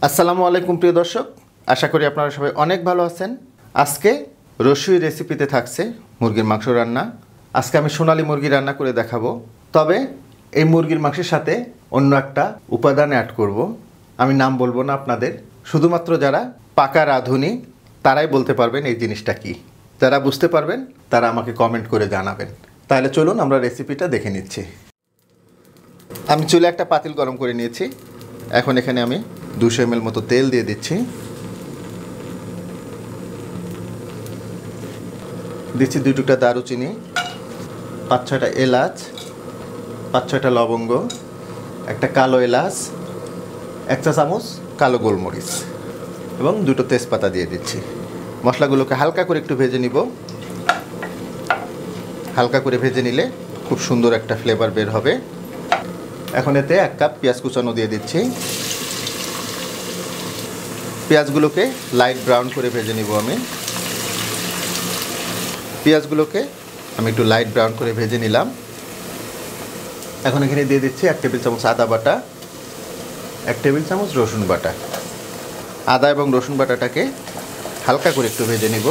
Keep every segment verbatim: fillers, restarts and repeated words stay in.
আসসালামু আলাইকুম প্রিয় দর্শক, আশা করি আপনারা সবাই অনেক ভালো আছেন। আজকে রসুই রেসিপিতে থাকছে মুরগির মাংস রান্না। আজকে আমি সোনালী মুরগি রান্না করে দেখাবো। তবে এই মুরগির মাংসের সাথে অন্য একটা উপাদান অ্যাড করব। আমি নাম বলবো না আপনাদের, শুধুমাত্র যারা পাকা রাঁধুনি তারাই বলতে পারবেন এই জিনিসটা কি। যারা বুঝতে পারবেন তারা আমাকে কমেন্ট করে জানাবেন। তাহলে চলুন আমরা রেসিপিটা দেখে নিচ্ছি। আমি চুলে একটা পাতিল গরম করে নিয়েছি। এখন এখানে আমি দুশো এম এল মতো তেল দিয়ে দিচ্ছি। দিচ্ছি দুই টুকরা দারুচিনি, পাঁচ ছয়টা এলাচ, পাঁচ ছয়টা লবঙ্গ, একটা কালো এলাচ, এক চা চামচ কালো গোলমরিচ এবং দুটো তেজপাতা দিয়ে দিচ্ছি। মশলাগুলোকে হালকা করে একটু ভেজে নিব। হালকা করে ভেজে নিলে খুব সুন্দর একটা ফ্লেভার বের হবে। এখন এতে এক কাপ পেঁয়াজ কুচানো দিয়ে দিচ্ছি। পেঁয়াজগুলোকে লাইট ব্রাউন করে ভেজে নিব। আমি পেঁয়াজগুলোকে আমি একটু লাইট ব্রাউন করে ভেজে নিলাম। এখন এখানে দিয়ে দিচ্ছি এক টেবিল চামচ আদা বাটা, এক টেবিল চামচ রসুন বাটা। আদা এবং রসুন বাটাটাকে হালকা করে একটু ভেজে নিব।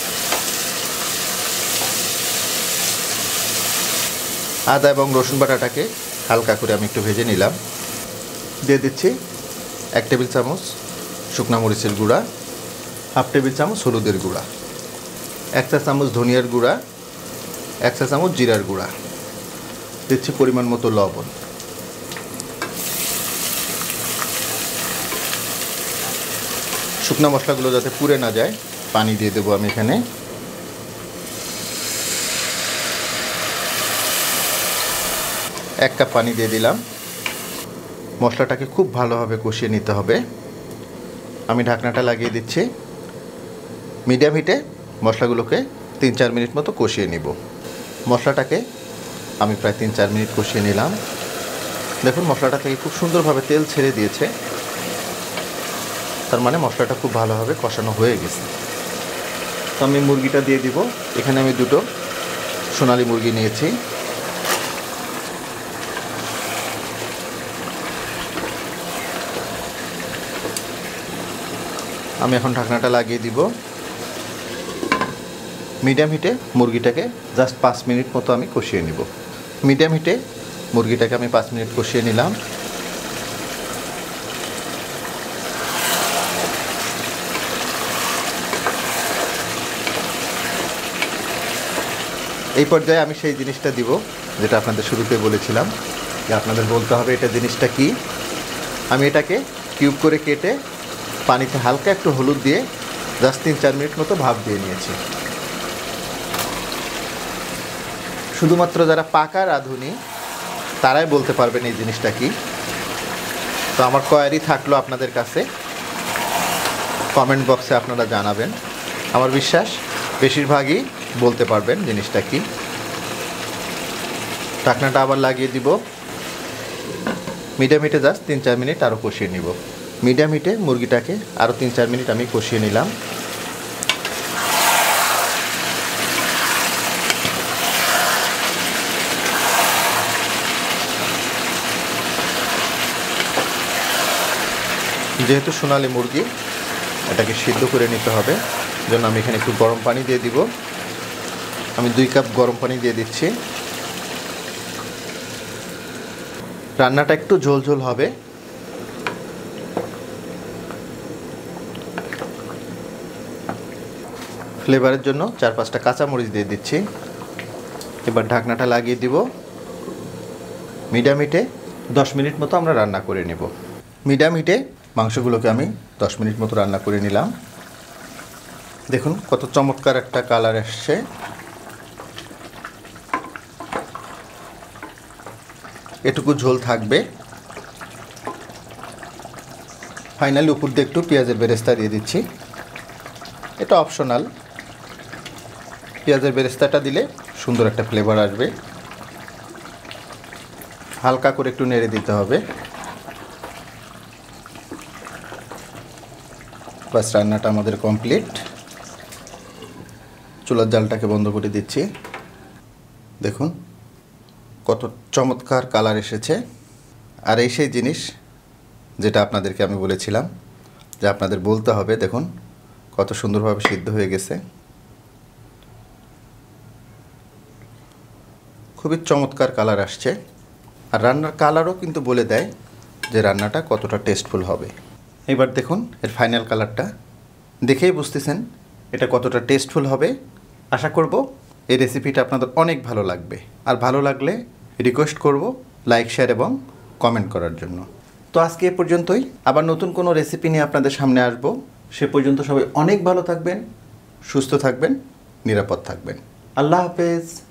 আদা এবং রসুন বাটাটাকে হালকা করে আমি একটু ভেজে নিলাম। দিয়ে দিচ্ছি এক টেবিল চামচ শুকনা মরিচের গুঁড়া, হাফ টেবিল চামচ হলুদের গুঁড়া, এক চা চামচ ধনিয়ার গুঁড়া, এক চা চামচ জিরার গুঁড়া। দিচ্ছি পরিমাণ মতো লবণ। শুকনা মশলাগুলো যাতে পুড়ে না যায় পানি দিয়ে দেবো আমি এখানে। এক কাপ পানি দিয়ে দিলাম। মশলাটাকে খুব ভালোভাবে কষিয়ে নিতে হবে। আমি ঢাকনাটা লাগিয়ে দিচ্ছি। মিডিয়াম হিটে মশলাগুলোকে তিন চার মিনিট মতো কষিয়ে নিব। মশলাটাকে আমি প্রায় তিন চার মিনিট কষিয়ে নিলাম। দেখুন মশলাটা থেকে খুব সুন্দরভাবে তেল ছেড়ে দিয়েছে, তার মানে মশলাটা খুব ভালোভাবে কষানো হয়ে গেছে। তো আমি মুরগিটা দিয়ে দিব। এখানে আমি দুটো সোনালী মুরগি নিয়েছি। আমি এখন ঢাকনাটা লাগিয়ে দিব। মিডিয়াম হিটে মুরগিটাকে জাস্ট পাঁচ মিনিট মতো আমি কষিয়ে নিব। মিডিয়াম হিটে মুরগিটাকে আমি পাঁচ মিনিট কষিয়ে নিলাম। এই পর্যায়ে আমি সেই জিনিসটা দিব যেটা আপনাদের শুরুতে বলেছিলাম যে আপনাদের বলতে হবে এটা জিনিসটা কি। আমি এটাকে কিউব করে কেটে পানিতে হালকা একটু হলুদ দিয়ে জাস্ট তিন চার মিনিট মতো ভাপ দিয়ে নিয়েছি। শুধুমাত্র যারা পাকা রাঁধুনি তারাই বলতে পারবেন এই জিনিসটা কি। তো আমার কোয়ারি থাকলো আপনাদের কাছে, কমেন্ট বক্সে আপনারা জানাবেন। আমার বিশ্বাস বেশিরভাগই বলতে পারবেন জিনিসটা কি। ঢাকনাটা আবার লাগিয়ে দিব। মিডিয়াম হিটে জাস্ট তিন চার মিনিট আরও কষিয়ে নিব। মিডিয়াম হিটে মুরগিটাকে আরও তিন চার মিনিট আমি কষিয়ে নিলাম। যেহেতু সোনালী মুরগি এটাকে সিদ্ধ করে নিতে হবে, জন্য আমি এখানে একটু গরম পানি দিয়ে দিব। আমি দুই কাপ গরম পানি দিয়ে দিচ্ছি। রান্নাটা একটু ঝোল ঝোল হবে। ফ্লেভারের জন্য চার পাঁচটা কাঁচামরিচ দিয়ে দিচ্ছি। এবার ঢাকনাটা লাগিয়ে দিব। মিডিয়াম হিটে দশ মিনিট মতো আমরা রান্না করে নেব। মিডিয়াম হিটে মাংসগুলোকে আমি দশ মিনিট মতো রান্না করে নিলাম। দেখুন কত চমৎকার একটা কালার আসছে। এটুকু ঝোল থাকবে। ফাইনালি উপর দিয়ে একটু পেঁয়াজের বেরেস্তা দিয়ে দিচ্ছি। এটা অপশনাল। পেঁয়াজের বেরেস্তাটা দিলে সুন্দর একটা ফ্লেভার আসবে। হালকা করে একটু নেড়ে দিতে হবে। বাস রান্নাটা আমাদের কমপ্লিট। চুলার জালটাকে বন্ধ করে দিচ্ছি। দেখুন কত চমৎকার কালার এসেছে। আর এই সেই জিনিস যেটা আপনাদেরকে আমি বলেছিলাম যা আপনাদের বলতে হবে। দেখুন কত সুন্দরভাবে সিদ্ধ হয়ে গেছে, খুবই চমৎকার কালার আসছে। আর রান্নার কালারও কিন্তু বলে দেয় যে রান্নাটা কতটা টেস্টফুল হবে। এবার দেখুন এর ফাইনাল কালারটা দেখেই বুঝতেছেন এটা কতটা টেস্টফুল হবে। আশা করব এই রেসিপিটা আপনাদের অনেক ভালো লাগবে। আর ভালো লাগলে রিকোয়েস্ট করব লাইক, শেয়ার এবং কমেন্ট করার জন্য। তো আজকে এ পর্যন্তই, আবার নতুন কোনো রেসিপি নিয়ে আপনাদের সামনে আসব। সে পর্যন্ত সবাই অনেক ভালো থাকবেন, সুস্থ থাকবেন, নিরাপদ থাকবেন। আল্লাহ হাফেজ।